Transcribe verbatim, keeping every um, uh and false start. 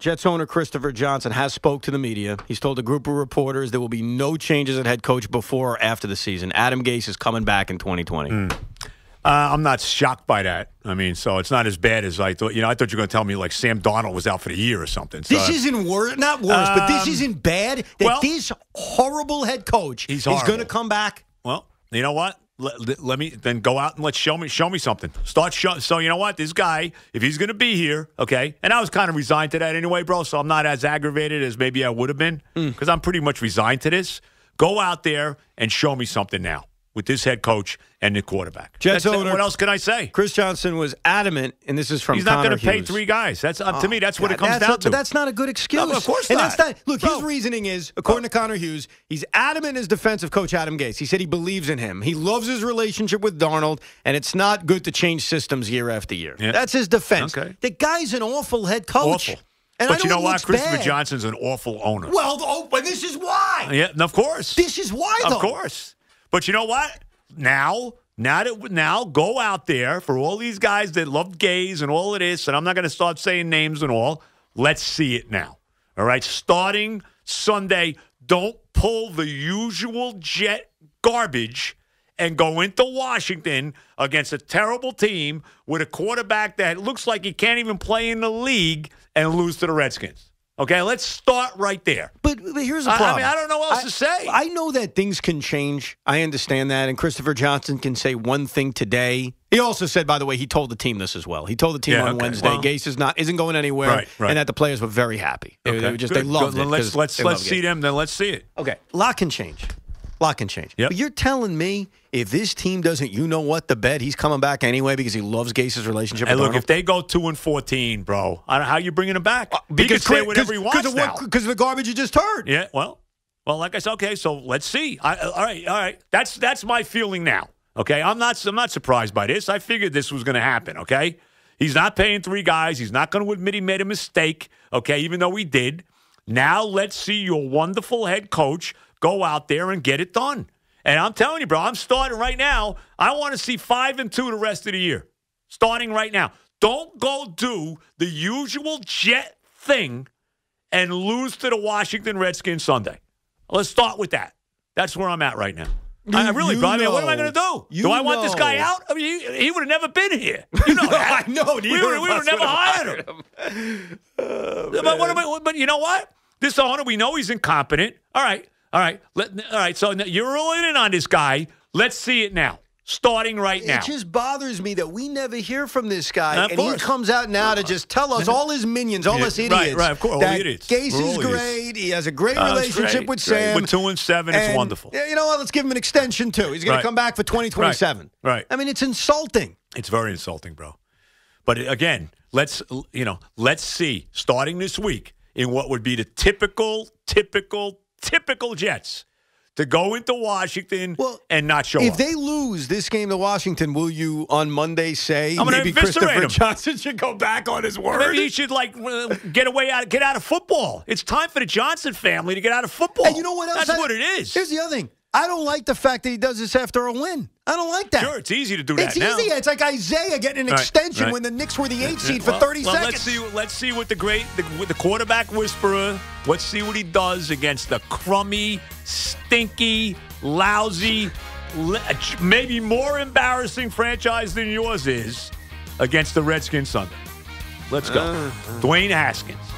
Jets owner Christopher Johnson has spoke to the media. He's told a group of reporters there will be no changes at head coach before or after the season. Adam Gase is coming back in twenty twenty. Mm. Uh, I'm not shocked by that. I mean, so it's not as bad as I thought. You know, I thought you were going to tell me like Sam Darnold was out for the year or something. So, this isn't worse, not worse, um, but this isn't bad. That well, this horrible head coach he's is going to come back. Well, you know what? Let, let me then go out and let's show me show me something. Start show. So you know what? This guy, if he's going to be here, okay. And I was kind of resigned to that anyway, bro. So I'm not as aggravated as maybe I would have been because mm. I'm pretty much resigned to this. Go out there and show me something now with this head coach and the quarterback. Jets owner, what else can I say? Chris Johnson was adamant, and this is from He's not going to pay three guys. That's uh, oh, to me. That's what God, it comes down a, to. But that's not a good excuse. No, of course and not. That's not. Look, Bro. his reasoning is, according to Connor Hughes, he's adamant as defensive coach Adam Gase. He said he believes in him. He loves his relationship with Darnold, and it's not good to change systems year after year. Yeah. That's his defense. Okay. The guy's an awful head coach. Awful. And but I you know what? Christopher bad. Johnson's an awful owner. Well, oh, but this is why. Yeah, of course. This is why, though. Of course. But you know what? Now, now that now go out there for all these guys that love gays and all of this, and I'm not going to start saying names and all. Let's see it now. All right, starting Sunday, don't pull the usual Jet garbage and go into Washington against a terrible team with a quarterback that looks like he can't even play in the league and lose to the Redskins. Okay, let's start right there. But, but here's the problem. I, I mean, I don't know what else I, to say. I know that things can change. I understand that. And Christopher Johnson can say one thing today. He also said, by the way, he told the team this as well. He told the team yeah, on okay. Wednesday, well, Gase is not isn't going anywhere, right, right. and that the players were very happy. They, okay. they were just Good. they loved Good. it. Let's let's they let's love see Gase. them. Then let's see it. Okay, lot can change. Lot can change. Yep. But you're telling me if this team doesn't, you know what, the bet, he's coming back anyway because he loves Gase's relationship Hey, with look, Darnold? if they go two and fourteen, bro, I don't, how you bringing him back? Uh, because he can say whatever he wants of now. Because of the garbage you just heard. Yeah, well, well, like I said, okay, so let's see. I, all right, all right. That's that's my feeling now. Okay, I'm not I'm not surprised by this. I figured this was going to happen. Okay, he's not paying three guys. He's not going to admit he made a mistake. Okay, even though he did. Now let's see your wonderful head coach go out there and get it done. And I'm telling you, bro, I'm starting right now. I want to see five and two the rest of the year. Starting right now. Don't go do the usual Jet thing and lose to the Washington Redskins Sunday. Let's start with that. That's where I'm at right now. You, I really, bro. I mean, what am I going to do? You do I want know. this guy out? I mean, he, he would have never been here. You know no, that. I know. We would have never hired him. him. Uh, but, what am I, but you know what? This owner, we know he's incompetent. All right. All right. Let, all right. So you're rolling in on this guy. Let's see it now. Starting right now. It just bothers me that we never hear from this guy. Of and course. he comes out now to just tell us, all his minions, all yeah, us idiots. Right, right, of course. All that idiots. Gase We're is all great. idiots. He has a great Oh, relationship great, with great. Sam. With two and seven, it's and, wonderful. You know what? Let's give him an extension, too. He's going right. to come back for twenty twenty-seven. Right, right. I mean, it's insulting. It's very insulting, bro. But again, let's, you know, let's see, starting this week, in what would be the typical, typical, typical Jets, to go into Washington well, and not show if up. If they lose this game to Washington, will you on Monday say I'm maybe Christopher him. Johnson should go back on his word? Maybe he should like uh, get away out, get out of football. It's time for the Johnson family to get out of football. And you know what else? That's I, what it is. Here's the other thing. I don't like the fact that he does this after a win. I don't like that. Sure, it's easy to do that it's now. It's easy. It's like Isaiah getting an right, extension right. when the Knicks were the eight seed well, for thirty well, seconds. Let's see. Let's see what the great, the, with the quarterback whisperer. Let's see what he does against the crummy, stinky, lousy, maybe more embarrassing franchise than yours is against the Redskins Sunday. Let's go, uh, uh. Dwayne Haskins.